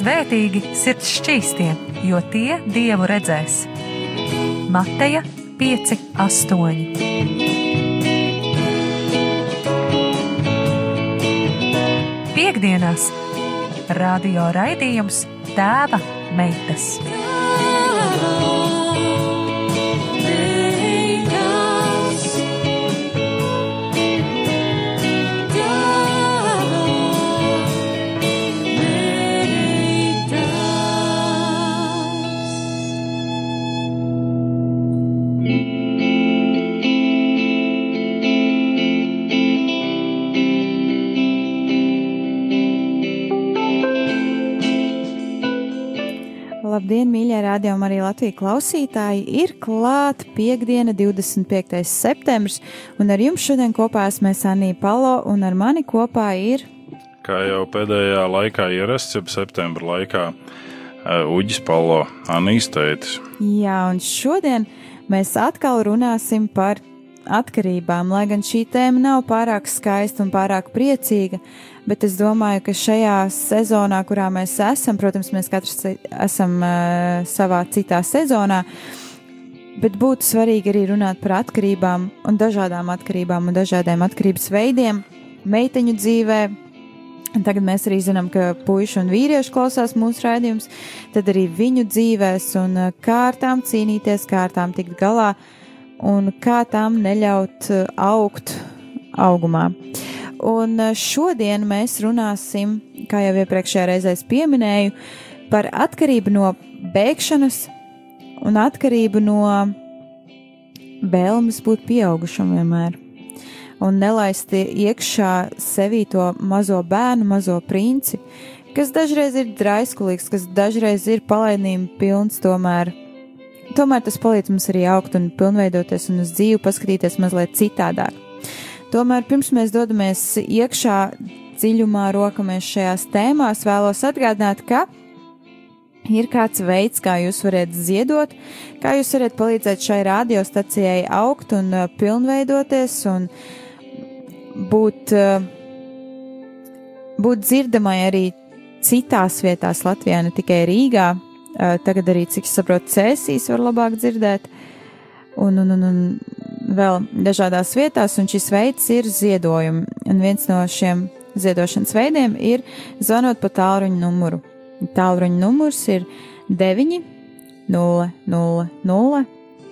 Svētīgi sirds šķīstie, jo tie Dievu redzēs. Mateja 5:8. Piektdienās radio raidījums Tēva meitas. Labdien, mīļie Radio Marija Latvija klausītāji! Ir klāt piektdiena, 25. septembris, un ar jums šodien kopā esmu Anija Palo, un ar mani kopā ir... Kā jau pēdējā laikā ierasts, jeb septembra laikā, Uģis Palo, Anijas tētis. Jā, un šodien mēs atkal runāsim par atkarībām, lai gan šī tēma nav pārāk skaista un pārāk priecīga, bet es domāju, ka šajā sezonā, kurā mēs esam, protams, mēs katrs esam savā citā sezonā, bet būtu svarīgi arī runāt par atkarībām un dažādām atkarībām un dažādiem atkarības veidiem meiteņu dzīvē. Un tagad mēs arī zinām, ka puiši un vīrieši klausās mūsu raidījums, tad arī viņu dzīvēs un kā ar tām cīnīties, kā ar tām tikt galā un kā tām neļaut augt augumā. Un šodien mēs runāsim, kā jau iepriekšējā reizē pieminēju, par atkarību no bēgšanas un atkarību no vēlmes būt pieaugušam vienmēr. Un nelaist iekšā sevī to mazo bērnu, mazo princi, kas dažreiz ir draiskulīgs, kas dažreiz ir palaidnība pilns, tomēr tas palīdz mums arī augt un pilnveidoties un uz dzīvi paskatīties mazliet citādāk. Tomēr pirms mēs dodamies iekšā dziļumā, rokamies šajās tēmās, vēlos atgādināt, ka ir kāds veids, kā jūs varat ziedot, kā jūs varat palīdzēt šai radiostacijai augt un pilnveidoties un būt dzirdamai arī citās vietās Latvijā, ne tikai Rīgā. Tagad arī, cik es saprotu, Cēsīs var labāk dzirdēt. Un vēl dažādās vietās, un šis veids ir ziedojumi. Un viens no šiem ziedošanas veidiem ir zvanot pa tālruņa numuru. Tālruņa numurs ir 9 0 0 0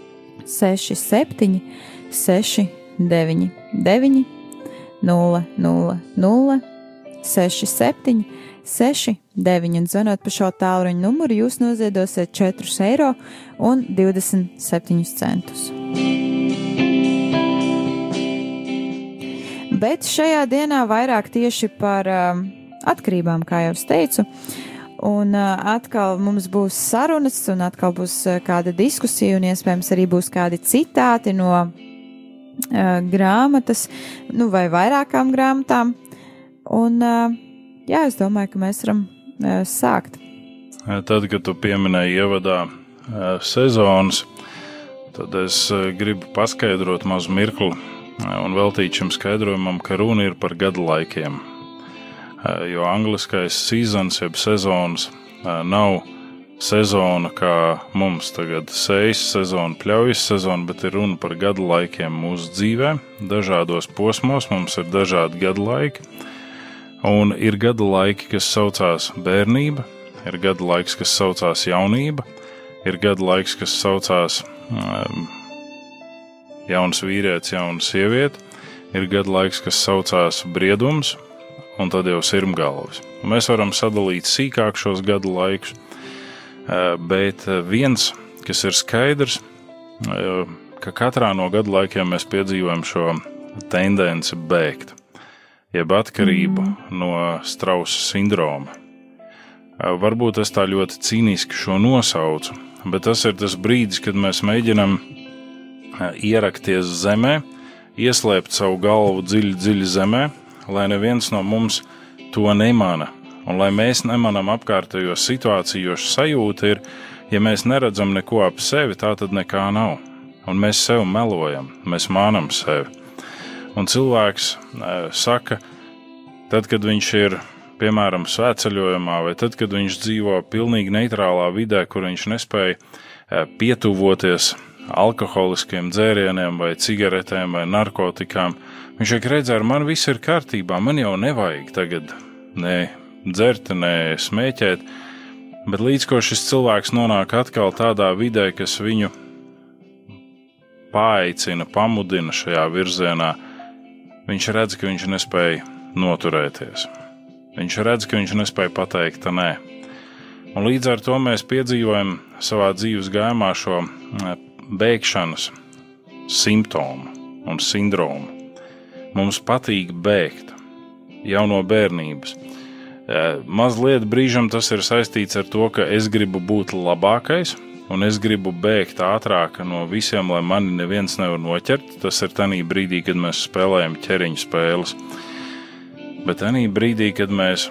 67 69 9 0 0 0 67 69, un zvanot pa šo tālruņa numuru, jūs noziedosiet 4,27 €. Bet šajā dienā vairāk tieši par atkarībām, kā jau es teicu, un atkal mums būs sarunas, un atkal būs kāda diskusija, un iespējams arī būs kādi citāti no grāmatas, vai vairākām grāmatām, un jā, es domāju, ka mēs varam sākt. Tad, kad tu pieminēji ievadā sezonas, tad es gribu paskaidrot mazu mirkli un veltīt šim skaidrojumam, ka runa ir par gadu laikiem. Jo angliskais seasons, jeb sezonas, nav sezona kā mums tagad sejas sezona, pļaujas sezona, bet ir runa par gadu laikiem mūsu dzīvē. Dažādos posmos mums ir dažādi gadu laiki. Un ir gada laiki, kas saucās bērnība, ir gada laiks, kas saucās jaunība, ir gada laiks, kas saucās jauns vīrietis, jauna sieviete, ir gada laiks, kas saucās briedums, un tad jau sirmgalvis. Mēs varam sadalīt sīkāk šos gada laikus, bet viens, kas ir skaidrs, ka katrā no gada laikiem mēs piedzīvojam šo tendenci bēgt, jeb atkarību no Strausa sindroma. Varbūt es tā ļoti cīniski šo nosaucu, bet tas ir tas brīdis, kad mēs mēģinam ierakties zemē, ieslēpt savu galvu dziļi zemē, lai neviens no mums to nemana, un lai mēs nemanam apkārtējo situāciju, jo sajūta ir, ja mēs neredzam neko ap sevi, tā tad nekā nav, un mēs sev melojam, mēs mānam sevi. Un cilvēks saka, tad, kad viņš ir piemēram, svētceļojumā, vai tad, kad viņš dzīvo pilnīgi neitrālā vidē, kur viņš nespēja pietuvoties alkoholiskiem dzērieniem vai cigaretēm vai narkotikām. Viņš saka, redz, ar mani viss ir kārtībā, man jau nevajag tagad ne dzert, ne smēķēt, bet līdz ko šis cilvēks nonāk atkal tādā vidē, kas viņu paaicina, pamudina šajā virzienā, viņš redz, ka viņš nespēja noturēties. Viņš redz, ka viņš nespēja pateikt nē. Un līdz ar to mēs piedzīvojam savā dzīves gājumā šo bēgšanas simptomu un sindromu. Mums patīk bēgt jau no bērnības. Mazliet brīžam tas ir saistīts ar to, ka es gribu būt labākais un es gribu bēgt ātrāk no visiem, lai mani neviens nevar noķert. Tas ir tanī brīdī, kad mēs spēlējam ķeriņu spēles. Bet tanī brīdī, kad mēs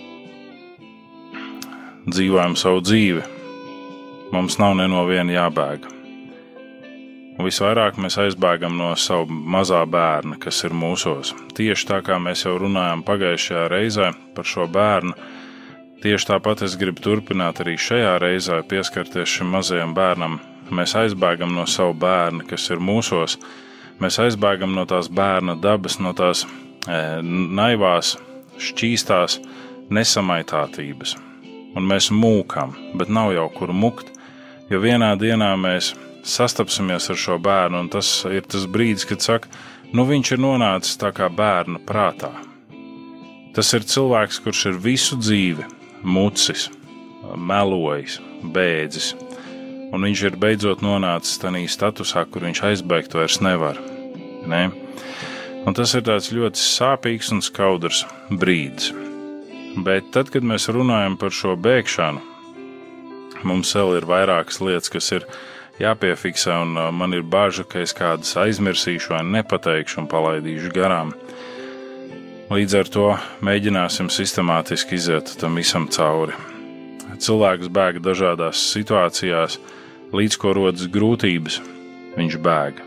dzīvojam savu dzīvi, mums nav ne no viena jābēg. Un visvairāk mēs aizbēgam no savu mazā bērna, kas ir mūsos. Tieši tā kā mēs jau runājām pagājušajā reizē par šo bērnu, tieši tāpat es gribu turpināt arī šajā reizē pieskarties šim mazajam bērnam. Mēs aizbēgam no savu bērnu, kas ir mūsos. Mēs aizbēgam no tās bērna dabas, no tās naivās, šķīstās nesamaitātības. Un mēs mūkam, bet nav jau kur mukt, jo vienā dienā mēs sastapsimies ar šo bērnu, un tas ir tas brīdis, kad saka, viņš ir nonācis tā kā bērna prātā. Tas ir cilvēks, kurš ir visu dzīvi mucis, melojis, bēdzis, un viņš ir beidzot nonācis tādā statusā, kur viņš aizbēgt vairs nevar. Ne? Un tas ir tāds ļoti sāpīgs un skaudrs brīdis. Bet tad, kad mēs runājam par šo bēgšanu, mums vēl ir vairākas lietas, kas ir jāpiefiksē, un man ir bažas, ka es kādas aizmirsīšu vai nepateikšu un palaidīšu garām. Līdz ar to mēģināsim sistemātiski iziet tam visam cauri. Cilvēks bēg dažādās situācijās, līdz ko rodas grūtības, viņš bēg.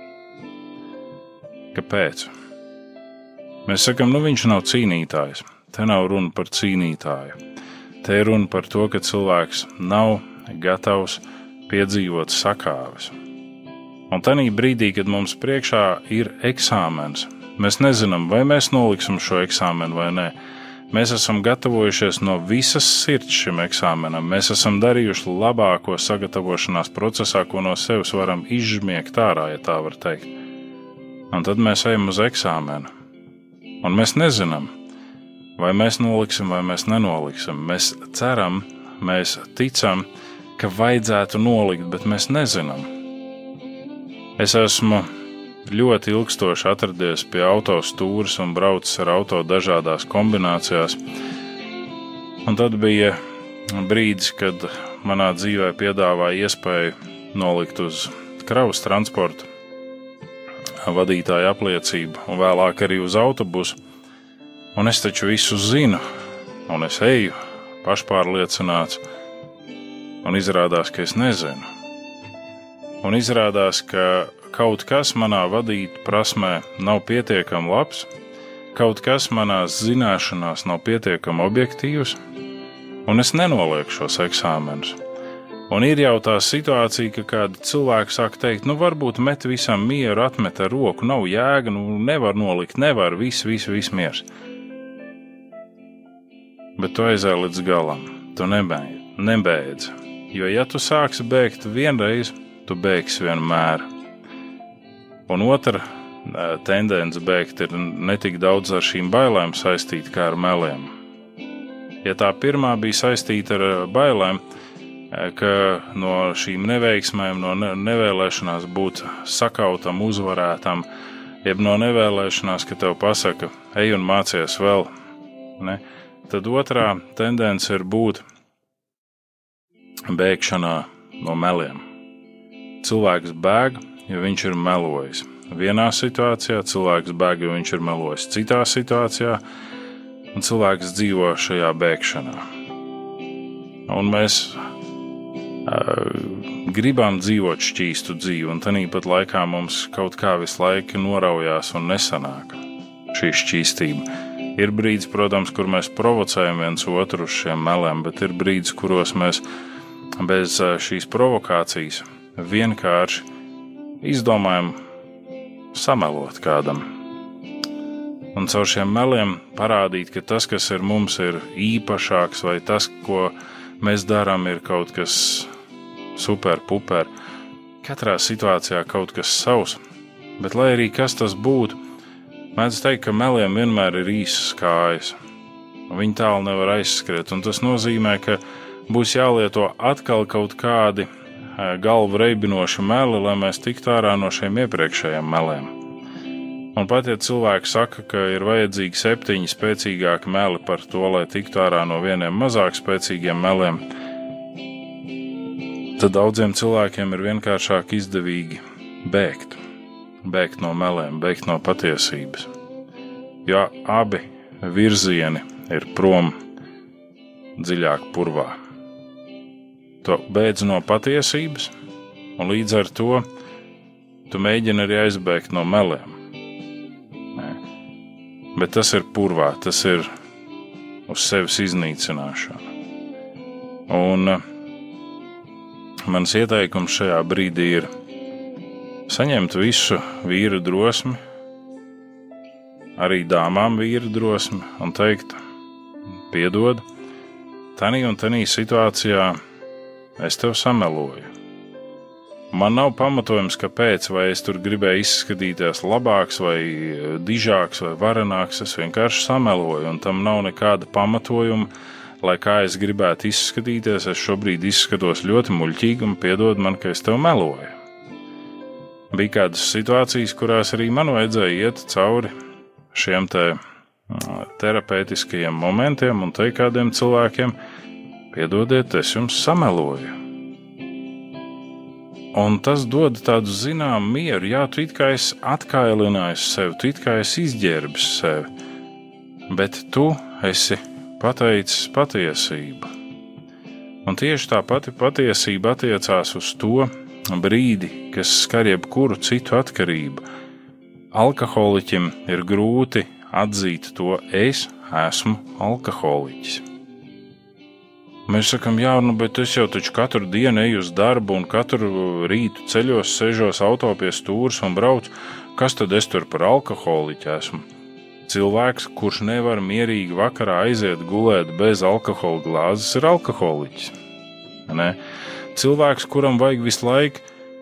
Kāpēc? Mēs sakam, viņš nav cīnītājs. Te nav runa par cīnītāju. Te ir runa par to, ka cilvēks nav gatavs piedzīvot sakāves. Un tanī brīdī, kad mums priekšā ir eksāmens, mēs nezinām, vai mēs noliksim šo eksāmenu vai nē. Mēs esam gatavojušies no visas sirds šim eksāmenam. Mēs esam darījuši labāko sagatavošanās procesā, ko no sevis varam izžmiegt ārā, ja tā var teikt. Un tad mēs ejam uz eksāmenu. Un mēs nezinām, vai mēs noliksim, vai mēs nenoliksim. Mēs ceram, mēs ticam, ka vajadzētu nolikt, bet mēs nezinām. Es esmu ļoti ilgstoši atradies pie autostūres un braucis ar auto dažādās kombinācijās. Un tad bija brīdis, kad manā dzīvē piedāvāja iespēju nolikt uz kravas transportu vadītāja apliecību un vēlāk arī uz autobusu. Un es taču visu zinu, un es eju pašpārliecināts, un izrādās, ka es nezinu. Un izrādās, ka kaut kas manā vadīt prasmē nav pietiekami labs, kaut kas manās zināšanās nav pietiekami objektīvs, un es nenolieku šos eksāmenus. Un ir jau tā situācija, ka kādi cilvēki sāk teikt, varbūt met visam mieru, atmet ar roku, nav jēga, nevar nolikt, nevar, viss miers. Bet tu aizēji līdz galam, tu nebeidz, jo ja tu sāksi bēgt vienreiz, tu bēgsi vienmēr. Un otra tendence bēgt ir netik daudz ar šīm bailēm saistīta kā ar meliem. Ja tā pirmā bija saistīta ar bailēm, ka no šīm neveiksmēm, no nevēlēšanās būt sakautam, uzvarētam, jeb no nevēlēšanās, ka tev pasaka, ej un mācies vēl, ne? Tad otrā tendence ir būt bēgšanā no meliem. Cilvēks bēg, jo viņš ir melojis. Vienā situācijā cilvēks bēg, jo viņš ir melojis citā situācijā, un cilvēks dzīvo šajā bēgšanā. Un mēs gribam dzīvot šķīstu dzīvi, un tanīpat laikā mums kaut kā visu laiku noraujās un nesanāk šī šķīstība. Ir brīdis, protams, kur mēs provocējam viens otru uz šiem meliem, bet ir brīdis, kuros mēs bez šīs provokācijas vienkārši izdomājam samelot kādam. Un caur šiem meliem parādīt, ka tas, kas ir mums, ir īpašāks, vai tas, ko mēs darām, ir kaut kas super, puper. Katrā situācijā kaut kas savs, bet lai arī kas tas būtu, mēdz teikt, ka meliem vienmēr ir īsas kājas. Viņi tālu nevar aizskriet, un tas nozīmē, ka būs jālieto atkal kaut kādi galvu reibinoši meli, lai mēs tiktu ārā no šiem iepriekšējiem meliem. Un pat, ja cilvēki saka, ka ir vajadzīgi 7 spēcīgāki meli par to, lai tiktu ārā no vieniem mazāk spēcīgiem meliem, tad daudziem cilvēkiem ir vienkāršāk izdevīgi bēgt no meliem, bēgt no patiesības. Jo abi virzieni ir prom dziļāk purvā. Tu bēdz no patiesības, un līdz ar to tu mēģini arī aizbēgt no meliem. Bet tas ir purvā, tas ir uz sevis iznīcināšana. Un mans ieteikums šajā brīdī ir saņemt visu vīru drosmi, arī dāmām vīru drosmi, un teikt, piedod, tanī un tanī situācijā es tev sameloju. Man nav pamatojums, kāpēc, vai es tur gribēju izskatīties labāks, vai dižāks, vai varenāks, es vienkārši sameloju, un tam nav nekāda pamatojuma, lai kā es gribētu izskatīties, es šobrīd izskatos ļoti muļķīgi, un piedod man, ka es tev meloju. Bija kādas situācijas, kurās arī man vajadzēja iet cauri šiem terapeitiskajiem momentiem un teikt kādiem cilvēkiem, piedodiet, es jums sameloju. Un tas dod tādu zinām mieru, jā, tu it kā esi atkailinājis sevi, tu it kā esi izģērbis sevi, bet tu esi pateicis patiesību. Un tieši tā pati patiesība attiecās uz to brīdi, kas skar jebkuru citu atkarību. Alkoholiķim ir grūti atzīt to, es esmu alkoholiķis. Mēs sakam, jā, bet es jau taču katru dienu eju uz darbu un katru rītu ceļos, sežos auto pie stūres un braucu. Kas tad es tur par alkoholiķu esmu? Cilvēks, kurš nevar mierīgi vakarā aiziet gulēt bez alkohola glāzes, ir alkoholiķis. Ne? Cilvēks, kuram vajag visu laiku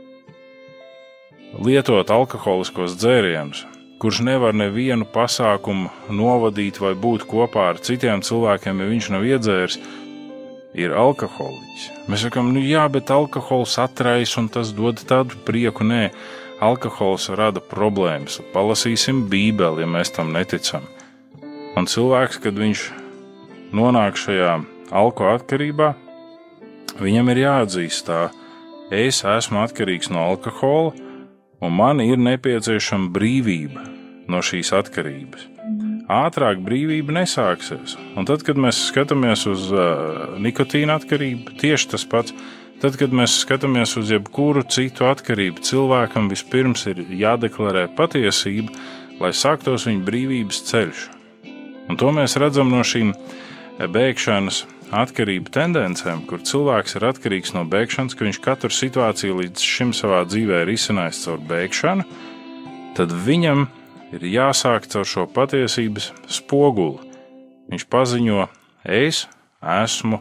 lietot alkoholiskos dzērienus, kurš nevar nevienu pasākumu novadīt vai būt kopā ar citiem cilvēkiem, ja viņš nav iedzēris, ir alkoholiķis. Mēs sakām, jā, bet alkohols atraisa un tas dod tādu prieku. Nē, alkohols rada problēmas. Palasīsim Bībeli, ja mēs tam neticam. Un cilvēks, kad viņš nonāk šajā alkoatkarībā, viņam ir jāatzīst tā, es esmu atkarīgs no alkohola un man ir nepieciešama brīvība no šīs atkarības. Ātrāk brīvība nesāksies. Un tad, kad mēs skatāmies uz nikotīna atkarību, tieši tas pats. Tad, kad mēs skatāmies uz jebkuru citu atkarību, cilvēkam vispirms ir jādeklarē patiesība, lai sāktos viņa brīvības ceļš. Un to mēs redzam no šīm bēgšanas atkarību tendencēm, kur cilvēks ir atkarīgs no bēgšanas, ka viņš katru situāciju līdz šim savā dzīvē ir izcinājis caur bēgšanu, tad viņam ir jāsāk caur šo patiesības spoguli. Viņš paziņo, es esmu,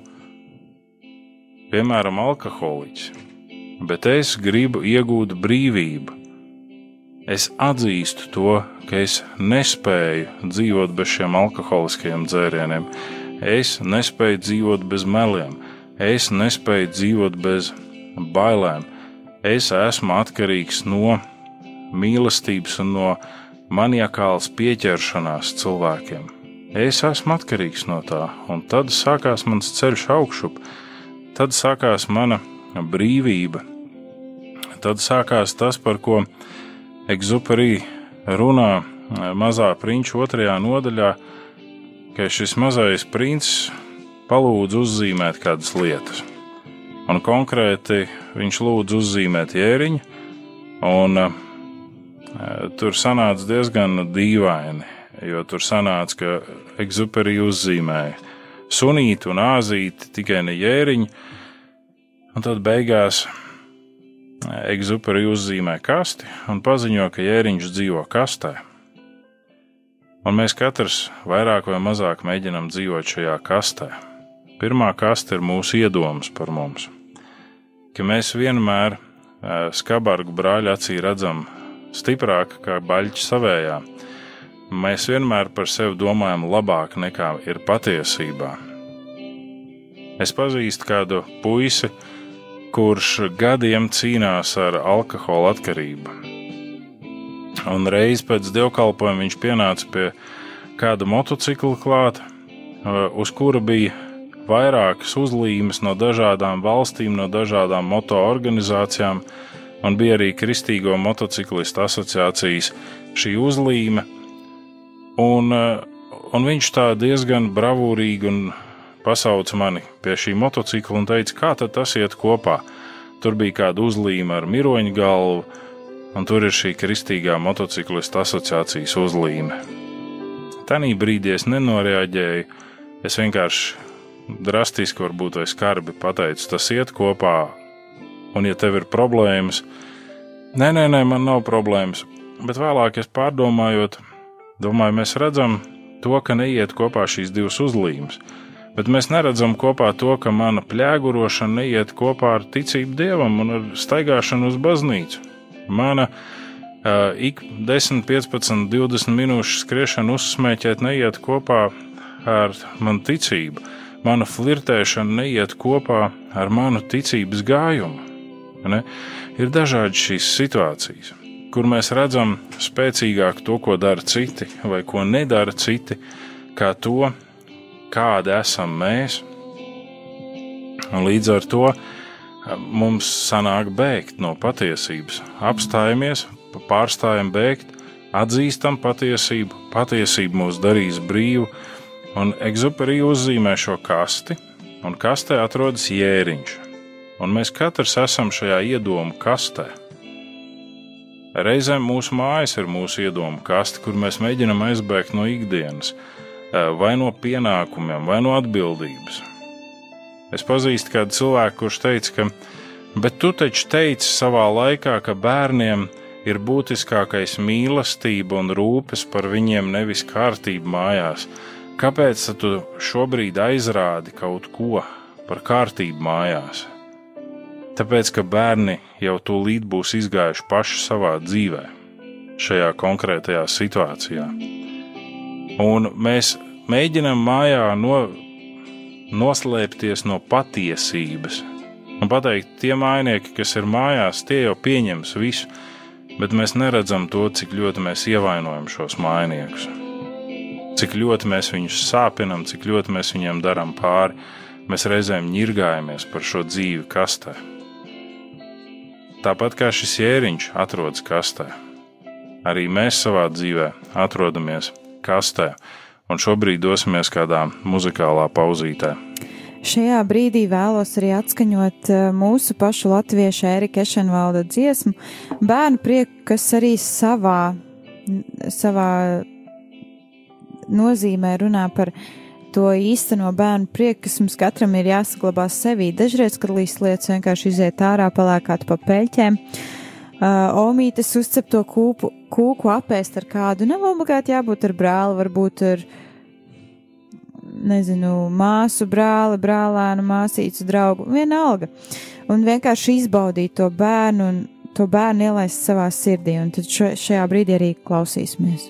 piemēram, alkoholiķis, bet es gribu iegūt brīvību. Es atzīstu to, ka es nespēju dzīvot bez šiem alkoholiskajiem dzērieniem. Es nespēju dzīvot bez meliem. Es nespēju dzīvot bez bailēm. Es esmu atkarīgs no mīlestības un no maniakālas pieķeršanās cilvēkiem. Es esmu atkarīgs no tā, un tad sākās mans ceļš augšup, tad sākās mana brīvība, tad sākās tas, par ko Egzuperī runā Mazā prinča 2. nodaļā, ka šis mazais princis palūdz uzzīmēt kādas lietas. Un konkrēti viņš lūdz uzzīmēt jēriņu, un tur sanāca diezgan dīvaini. jo tur sanāca, ka Exuperī uzzīmēja sunīti un āzīti, tikai ne jēriņi, un tad beigās Exuperī uzzīmē kasti un paziņo, ka jēriņš dzīvo kastē. Un mēs katrs vairāk vai mazāk mēģinam dzīvot šajā kastē. Pirmā kaste ir mūsu iedomas par mums, ka mēs vienmēr skabargu brāļa acī redzam stiprāk kā baļķi savējā. Mēs vienmēr par sevi domājam labāk nekā ir patiesībā. Es pazīstu kādu puisi, kurš gadiem cīnās ar alkohola atkarību. Un reiz pēc dievkalpojuma viņš pienāca pie kāda motocikla klāt, uz kura bija vairākas uzlīmes no dažādām valstīm, no dažādām moto organizācijām, un bija arī Kristīgo motociklistu asociācijas šī uzlīme. Un viņš tā diezgan bravūrīgi un pasauca mani pie šī motocikla un teica, kā tad tas iet kopā. Tur bija kāda uzlīme ar miroņu galvu, un tur ir šī Kristīgā motociklistu asociācijas uzlīme. Tanī brīdī es nenoreaģēju, es vienkārši drastiski varbūt vai skarbi pateicu, tas iet kopā, un ja tev ir problēmas, nē, man nav problēmas, bet vēlāk es pārdomājot, domāju, mēs redzam to, ka neiet kopā šīs divas uzlīmes, bet mēs neredzam kopā to, ka mana pļēgurošana neiet kopā ar ticību Dievam un ar staigāšanu uz baznīcu. Mana ik 10, 15, 20 minūšu skriešana uzsmēķēt neiet kopā ar manu ticību. Mana flirtēšana neiet kopā ar manu ticības gājumu. Ne? Ir dažādi šīs situācijas, kur mēs redzam spēcīgāk to, ko dara citi vai ko nedara citi, kā to, kādi esam mēs. Un līdz ar to mums sanāk bēgt no patiesības. Apstājamies, pārstājam bēgt, atzīstam patiesību, patiesība mūs darīs brīvu, un Exuperī uzzīmē šo kasti, un kastē atrodas jēriņš, un mēs katrs esam šajā iedomu kastē. Reizēm mūsu mājas ir mūsu iedomu kaste, kur mēs mēģinam aizbēgt no ikdienas, vai no pienākumiem, vai no atbildības. Es pazīstu kādu cilvēku, kurš teica, ka, bet tu taču teici savā laikā, ka bērniem ir būtiskākais mīlestība un rūpes par viņiem, nevis kārtība mājās. Kāpēc tu šobrīd aizrādi kaut ko par kārtību mājās? Tāpēc, ka bērni jau tūlīt būs izgājuši paši savā dzīvē, šajā konkrētajā situācijā. Un mēs mēģinam mājā noslēpties no patiesības un pateikt, tie mājnieki, kas ir mājās, tie jau pieņems visu, bet mēs neredzam to, cik ļoti mēs ievainojam šos mājniekus. Cik ļoti mēs viņus sāpinam, cik ļoti mēs viņiem darām pāri, mēs reizēm ņirgājamies par šo dzīvi kastē. Tāpat kā šis jēriņš atrodas kastē, arī mēs savā dzīvē atrodamies kastē, un šobrīd dosimies kādā muzikālā pauzītē. Šajā brīdī vēlos arī atskaņot mūsu pašu latviešu Ērika Ešenvalda dziesmu Bērnu prieku, kas arī savā nozīmē runā par to īsteno bērnu prieku, kas mums katram ir jāsaglabā sevī. Dažreiz, kad lietas vienkārši iziet ārā, palēkāt pa peļķēm, omītes uzcep to kūku apēst ar kādu, nav obligāti jābūt ar brāli, varbūt ar, māsu brāli, brālēnu, māsīcu draugu, vienalga. Un vienkārši izbaudīt to bērnu un to bērnu ielaist savā sirdī, un tad šajā brīdī arī klausīsimies.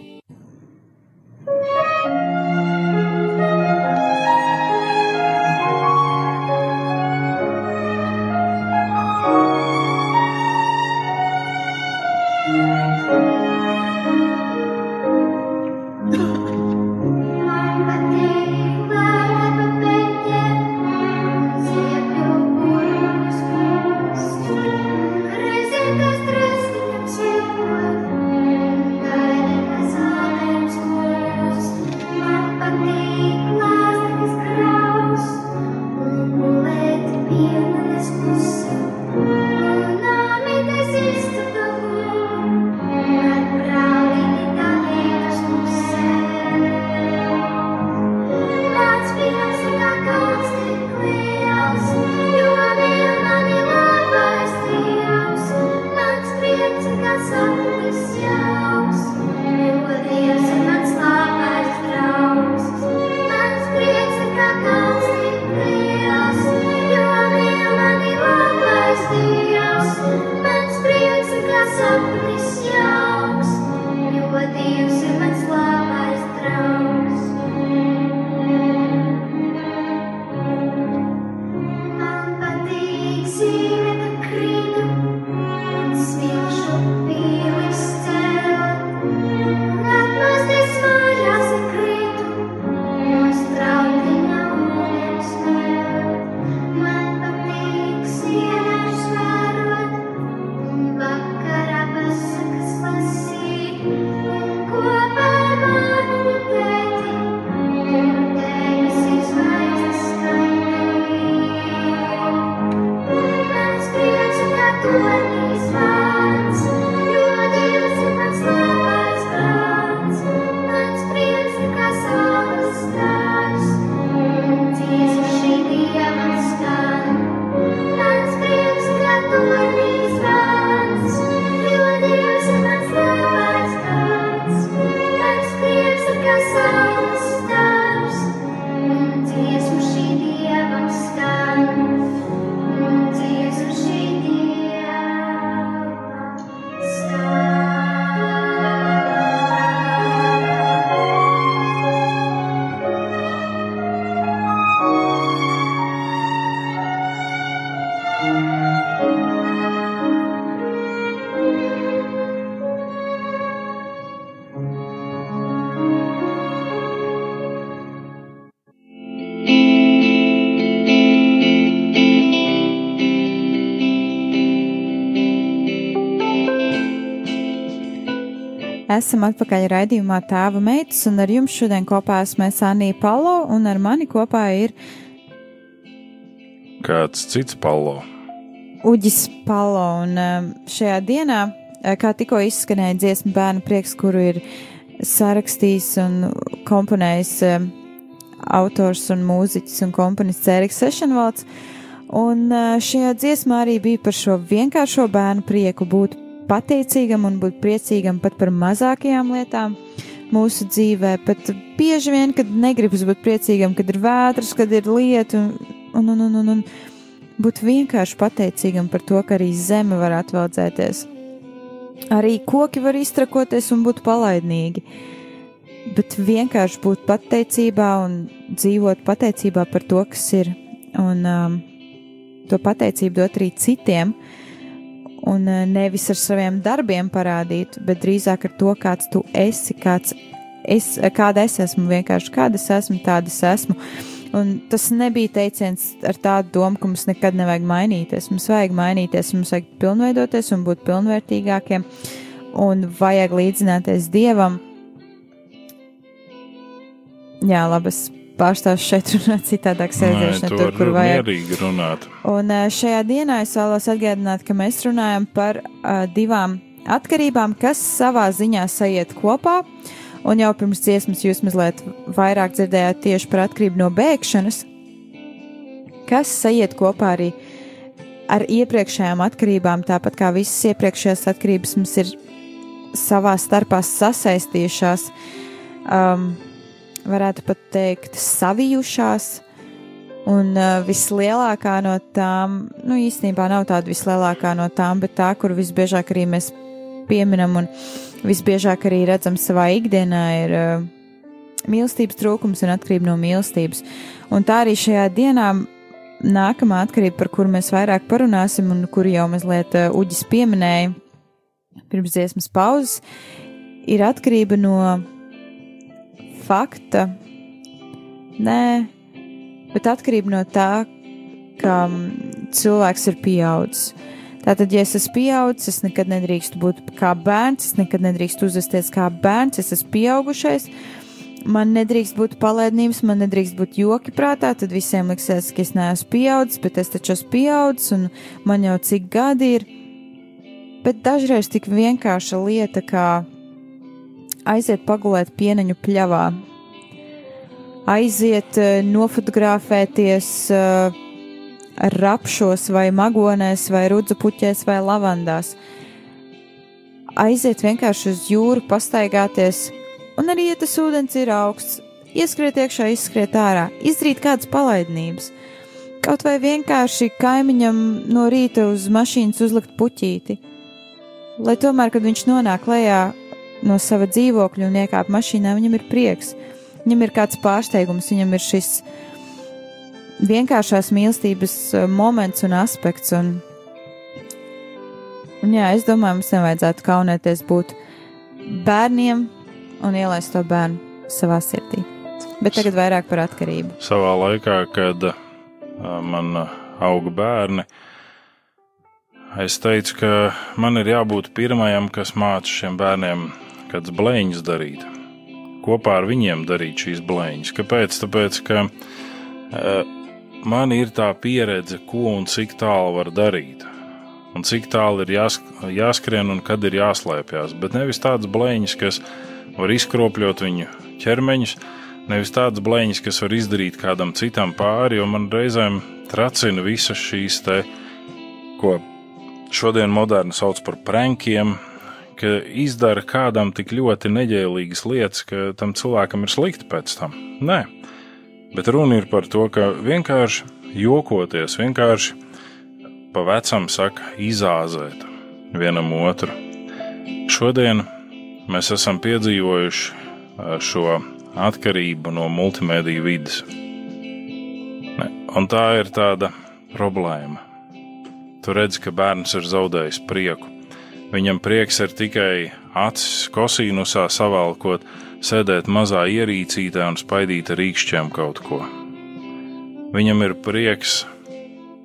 Reizēm tas drēs viņam sirmot, gaida, kas Esam atpakaļ raidījumā Tēva meitas, un ar jums šodien kopā esmu Anija Palo, un ar mani kopā ir kāds cits Palo. Uģis Palo, un šajā dienā, kā tikko izskanēja dziesma Bērnu prieks, kuru ir sarakstījis un komponējis autors un mūziķis un komponists Ēriks Sešenvalds, un šajā dziesmā arī bija par šo vienkāršo bērnu prieku būt pateicīgam un būt priecīgam pat par mazākajām lietām mūsu dzīvē, pat bieži vien, kad negribas būt priecīgam, kad ir vētras, kad ir lieta un būt vienkārši pateicīgam par to, ka arī zeme var atveldzēties. Arī koki var iztrakoties un būt palaidnīgi, bet vienkārši būt pateicībā un dzīvot pateicībā par to, kas ir, un to pateicību dot arī citiem, un nevis ar saviem darbiem parādīt, bet drīzāk ar to, kāds tu esi, kāda es esmu, vienkārši kāda es esmu, tāda es esmu. Un tas nebija teiciens ar tādu domu, ka mums nekad nevajag mainīties. Mums vajag mainīties, mums vajag pilnveidoties un būt pilnvērtīgākiem, un vajag līdzināties Dievam. Jā, labi, es pārstāšu šeit runāt citādāk sēdēšana tur, kur vajag. Mierīgi runāt. Un šajā dienā es vēlos atgādināt, ka mēs runājam par divām atkarībām, kas savā ziņā sajiet kopā. Un jau pirms dziesmas jūs mazliet vairāk dzirdējāt tieši par atkarību no bēgšanas, kas sajiet kopā arī ar iepriekšējām atkarībām, tāpat kā visas iepriekšējās atkarības mums ir savā starpā sasaistījušās, varētu pat teikt savijušās, un vislielākā no tām, īstenībā nav tāda vislielākā no tām, bet tā, kur visbiežāk arī mēs pieminam un visbiežāk arī redzam savā ikdienā, ir mīlestības trūkums un atkarība no mīlestības. Un tā arī šajā dienā nākamā atkarība, par kuru mēs vairāk parunāsim un kuru jau mazliet Uģis pieminēja pirms dziesmas pauzes, ir atkarība no fakta, bet atkarība no tā, ka cilvēks ir pieaudzis. Tātad, ja es esmu pieaudzis, es nekad nedrīkstu būt kā bērns, es nekad nedrīkstu uzvesties kā bērns, es esmu pieaugušais, man nedrīkst būt palaidnības, man nedrīkst būt joki prātā, tad visiem liksies, ka es neesmu pieaudzis, bet es taču esmu pieaudzis un man jau cik gadi ir. Bet dažreiz tik vienkārša lieta, kā aiziet pagulēt pieneņu pļavā, aiziet nofotografēties rapšos vai magonēs vai rudzu puķēs vai lavandās. Aiziet vienkārši uz jūru, pastaigāties, un arī, ja tas ūdens ir augsts, ieskriet iekšā, izskriet ārā, izdarīt kādas palaidnības. Kaut vai vienkārši kaimiņam no rīta uz mašīnas uzlikt puķīti, lai tomēr, kad viņš nonāk lejā no sava dzīvokļa un iekāp mašīnā, viņam ir prieks, viņam ir kāds pārsteigums, viņam ir šis vienkāršās mīlestības moments un aspekts, un jā, es domāju, mums nevajadzētu kaunēties būt bērniem un ielaist to bērnu savā sirdī. Bet tagad vairāk par atkarību. Savā laikā, kad man auga bērni, es teicu, ka man ir jābūt pirmajam, kas māca šiem bērniem kādas blēņas darīt. Kopā ar viņiem darīt šīs blēņas. Kāpēc? Tāpēc, ka man ir tā pieredze, ko un cik tālu var darīt, un cik tālu ir jāskrien un kad ir jāslēpjas, bet nevis tādas blēņas, kas var izkropļot viņu ķermeņus, nevis tādas blēņas, kas var izdarīt kādam citam pāri, jo man reizēm tracina visas šīs ko šodien moderni sauc par prankiem, ka izdara kādam tik ļoti neģēlīgas lietas, ka tam cilvēkam ir slikti pēc tam. Nē. Bet runa ir par to, ka vienkārši jokoties, vienkārši pa vecam saka izāzēt vienam otru. Šodien mēs esam piedzīvojuši šo atkarību no multimediju vides. Un tā ir tāda problēma. Tu redzi, ka bērns ir zaudējis prieku. Viņam prieks ir tikai acis kosīnusā savalkot, sēdēt mazā ierīcītē un spaidīt ar rīkšķiem kaut ko. Viņam ir prieks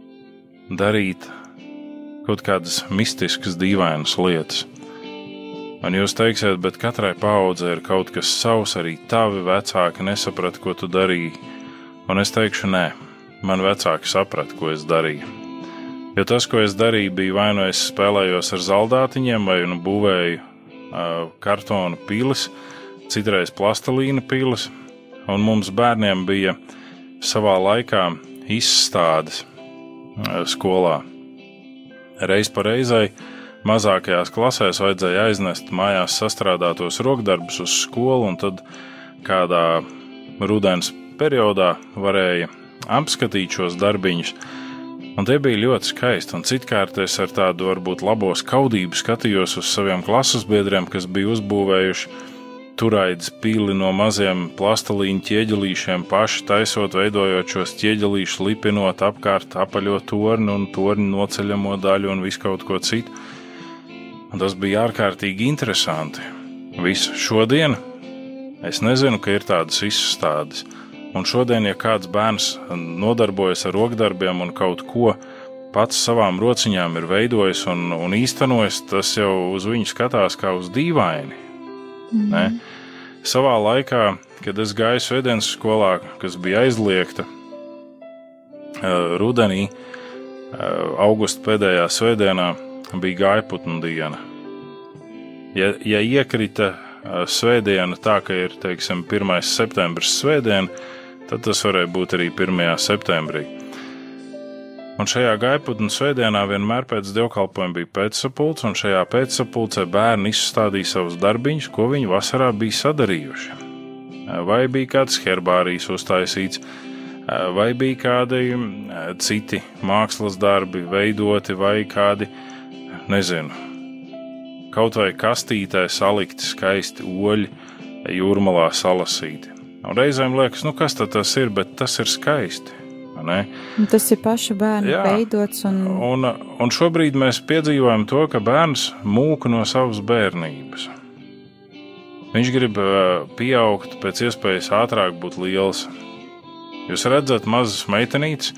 darīt kaut kādas mistiskas, dīvainas lietas. Un jūs teiksiet, bet katrai paaudzei ir kaut kas savs, arī tavi vecāki nesaprata, ko tu darīji. Un es teikšu, nē, man vecāki saprata, ko es darīju. Jo tas, ko es darīju, bija vai nu es spēlējos ar zaldātiņiem, vai nu būvēju kartonu pilis, citreiz plastelīna pilis, un mums bērniem bija savā laikā izstādes skolā. Reiz pa reizei mazākajās klasēs vajadzēja aiznest mājās sastrādātos rokdarbus uz skolu, un tad kādā rudens periodā varēja apskatīt šos darbiņus. Un tie bija ļoti skaisti, un citkārt es ar tādu varbūt labo skaudību skatījos uz saviem klases biedriem, kas bija uzbūvējuši turaidas pili no maziem plastelīņu ķieģelīšiem, paši taisot, veidojot šos ķieģelīšus, lipinot apkārt apaļo torni un torņu noceļamo daļu un visu kaut ko citu. Un tas bija ārkārtīgi interesanti. Visu šodien es nezinu, ka ir tādas izstādes. Un šodien, ja kāds bērns nodarbojas ar rokdarbiem un kaut ko pats savām rociņām ir veidojis un īstenojis, tas jau uz viņu skatās kā uz dīvaini. Ne? Savā laikā, kad es gāju svētdienas skolā, kas bija aizliegta rudenī, augusta pēdējā svētdienā, bija gājputnu diena. Ja iekrita svētdiena tā, ka ir, teiksim, 1. septembris svētdiena, tad tas varēja būt arī 1. septembrī. Un šajā gājputnu svētdienā vienmēr pēc dievkalpojuma bija pēcsapulce, un šajā pēcsapulcē bērni izstādīja savus darbiņus, ko viņi vasarā bija sadarījuši. Vai bija kāds herbārijs uztaisīts, vai bija kādi citi mākslas darbi veidoti, vai kādi, nezinu, kaut vai kastītē salikti skaisti oļi, jūrmalā salasīti. Un reizēm liekas, kas tas ir, bet tas ir skaisti. Ne? Tas ir pašu bērnu veidots. Un šobrīd mēs piedzīvojam to, ka bērns mūka no savas bērnības. Viņš grib pieaugt, pēc iespējas ātrāk būt liels. Jūs redzat mazas meitenītes,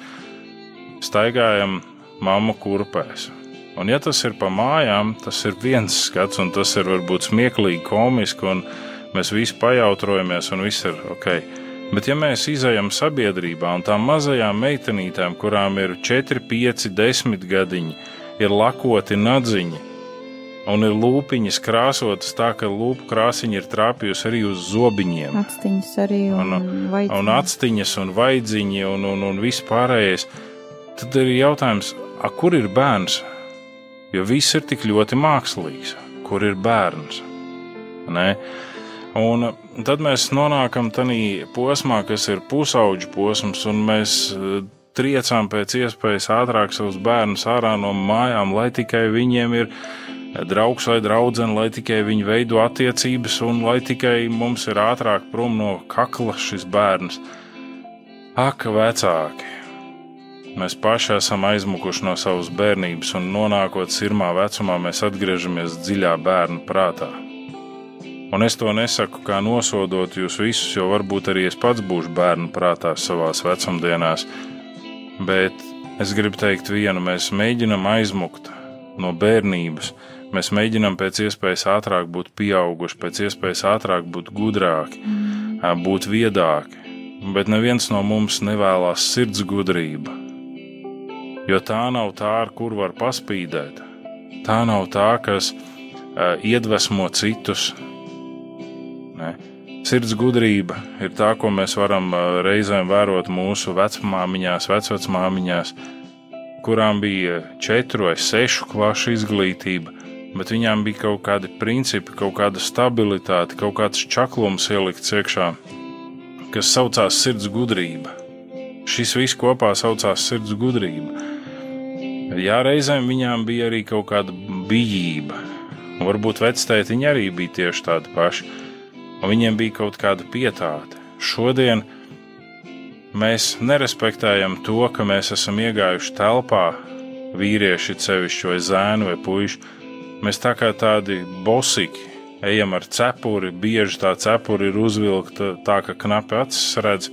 staigājam mammu kurpēs. Un ja tas ir pa mājām, tas ir viens skats, un tas ir varbūt smieklīgi, komiski, un mēs visi pajautrojamies, un viss ir ok. Bet ja mēs izejam sabiedrībā, un tām mazajām meitenītēm, kurām ir 4, 5, 10 gadiņi, ir lakoti nadziņi, un ir lūpiņas krāsotas tā, ka lūpu krāsiņa ir trāpījusi arī uz zobiņiem. Actiņas arī un vaidziņi. Un actiņas un vaidziņi un viss pārējais. Tad ir jautājums, kur ir bērns? Jo viss ir tik ļoti mākslīgs. Kur ir bērns? Nē? Un tad mēs nonākam tādā posmā, kas ir pusauģu posms, un mēs triecām pēc iespējas ātrāk savus bērnus ārā no mājām, lai tikai viņiem ir draugs vai draudzene, lai tikai viņi veido attiecības, un lai tikai mums ir ātrāk prom no kakla šis bērns. Ak, vecāki! Mēs paši esam aizmukuši no savas bērnības, un nonākot sirmā vecumā, mēs atgriežamies dziļā bērnu prātā. Un es to nesaku kā nosodot jūs visus, jo varbūt arī es pats būšu bērnu prātā savās vecumdienās, bet es gribu teikt vienu, mēs mēģinam aizmukt no bērnības, mēs mēģinam pēc iespējas ātrāk būt pieauguši, pēc iespējas ātrāk būt gudrāki, būt viedāki, bet neviens no mums nevēlās sirds gudrība, jo tā nav tā, ar kur var paspīdēt, tā nav tā, kas iedvesmo citus. Ne? Sirds gudrība ir tā, ko mēs varam reizēm vērot mūsu vecmāmiņās, vecvecmāmiņās, kurām bija 4 vai 6 klašu izglītība, bet viņām bija kaut kādi principi, kaut kāda stabilitāte, kaut kāds čaklums ielikts iekšā, kas saucās sirds gudrība. Šis viss kopā saucās sirds gudrība. Jā, reizēm viņām bija arī kaut kāda bijība. Varbūt vectētiņi arī bija tieši tādi paši. Un viņiem bija kaut kāda pietāte. Šodien mēs nerespektējam to, ka mēs esam iegājuši telpā, vīrieši sevišķi vai zēni vai puiši. Mēs tā kā tādi bosiki ejam ar cepuri, bieži tā cepuri ir uzvilkta tā, ka knapi acis redz.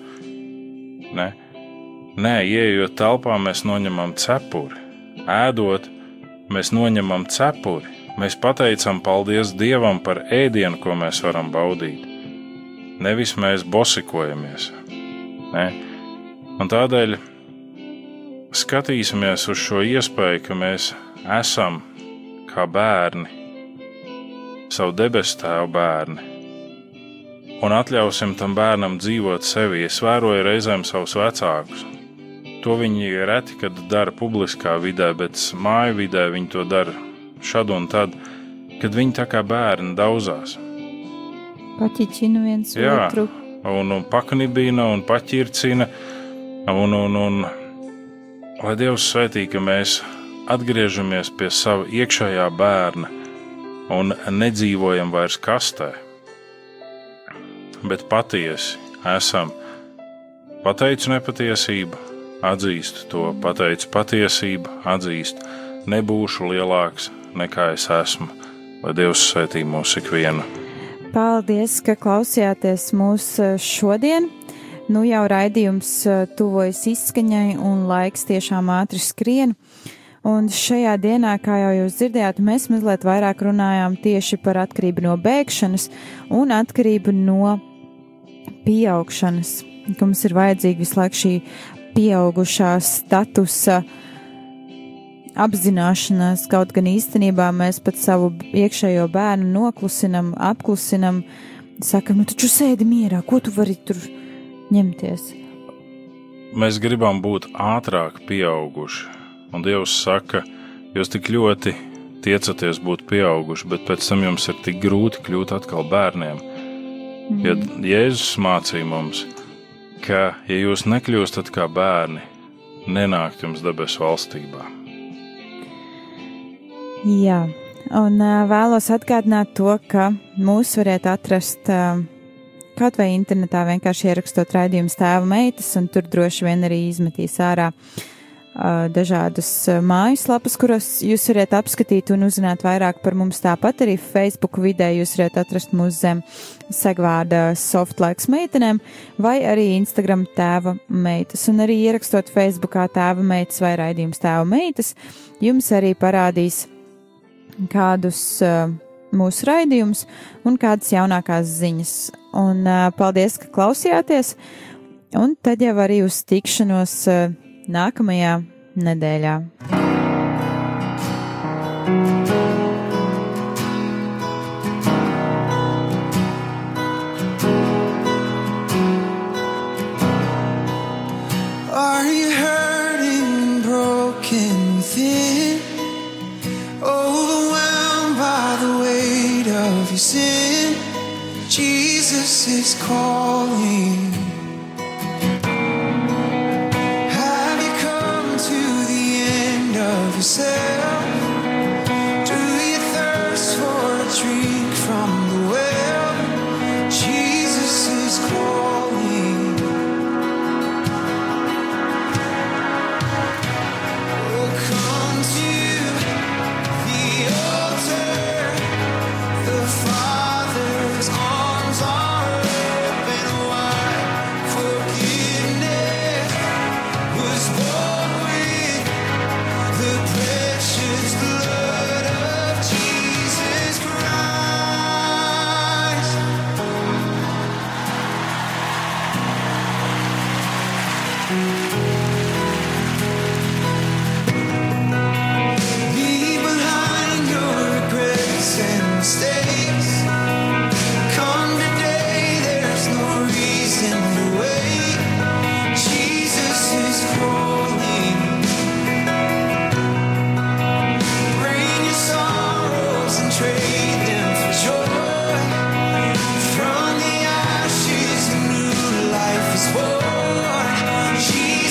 Nē, ieejot telpā, mēs noņemam cepuri. Ēdot, mēs noņemam cepuri. Mēs pateicam paldies Dievam par ēdienu, ko mēs varam baudīt. Nevis mēs bosikojamies. Ne? Un tādēļ skatīsimies uz šo iespēju, ka mēs esam kā bērni, savu debesu Tēva bērni, un atļausim tam bērnam dzīvot sevi. Es vēroju reizēm savus vecākus. To viņi reti, kad dara publiskā vidē, bet māju vidē viņi to dara šad un tad, kad viņi tā kā bērni daudzās. Paķiķina viens otru. Un paknibina un paķircina, un lai Dievs svētī, ka mēs atgriežamies pie sava iekšējā bērna un nedzīvojam vairs kastē, bet patiesi esam. Pateicu nepatiesību, atzīstu to, pateicu patiesību, atzīstu, nebūšu lielāks nekā es esmu, lai Dievs svētī mūs ikvienu. Paldies, ka klausījāties mūs šodien. Nu jau raidījums tuvojas izskaņai un laiks tiešām ātri skrien. Un šajā dienā, kā jau jūs dzirdējāt, mēs mazliet vairāk runājām tieši par atkarību no bēgšanas un atkarību no pieaugšanas, ka mums ir vajadzīga visu laiku šī pieaugušā statusa apzināšanās, kaut gan īstenībā mēs pat savu iekšējo bērnu noklusinam, apklusinam, sakam, nu taču sēdi mierā, ko tu vari tur ņemties? Mēs gribam būt ātrāk pieauguši, un Dievs saka, jūs tik ļoti tiecaties būt pieauguši, bet pēc tam jums ir tik grūti kļūt atkal bērniem. Ja Jēzus mācīja mums, ka, ja jūs nekļūstat kā bērni, nenākt jums debesu valstībā. Jā, un vēlos atgādināt to, ka mūs variet atrast kaut vai internetā, vienkārši ierakstot raidījumus Tēva meitas, un tur droši vien arī izmetīs ārā dažādas mājaslapas, kuras jūs varat apskatīt un uzzināt vairāk par mums. Tāpat arī Facebook vidē jūs varat atrast mūs zem segvārda Softlaiks meitenēm, vai arī Instagram Tēva meitas, un arī ierakstot Facebookā Tēva meitas vai raidījums Tēva meitas, jums arī parādīs kādus mūsu raidījumus un kādas jaunākās ziņas. Un paldies, ka klausījāties, un tad jau arī uz tikšanos nākamajā nedēļā. Are you hurting, broken within? Overwhelmed by the weight of your sin? Jesus is calling. Have you come to the end of yourself? Do you thirst for a drink from the well? Jesus is calling. Oh, come to the altar. The Father's arms are open wide. Forgiveness was bought with the precious blood of Jesus Christ. Leave behind your regrets and mistakes. Come today, there's no reason to wait. Jesus is calling. Bring your sorrows and trade them for joy. From the ashes, a new life is born. Jesus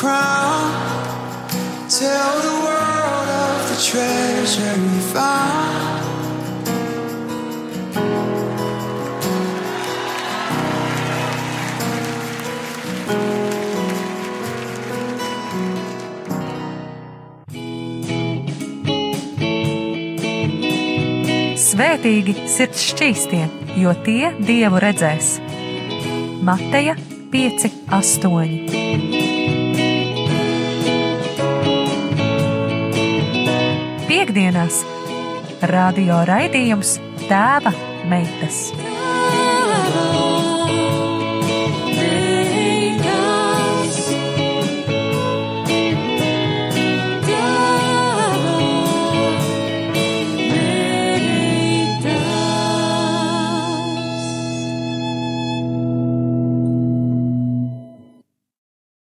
crown. Tell the world of the treasure you found. Svētīgi sirds šķīstie, jo tie Dievu redzēs. Mateja 5:8. Piektdienās radio raidījums Tēva meitas.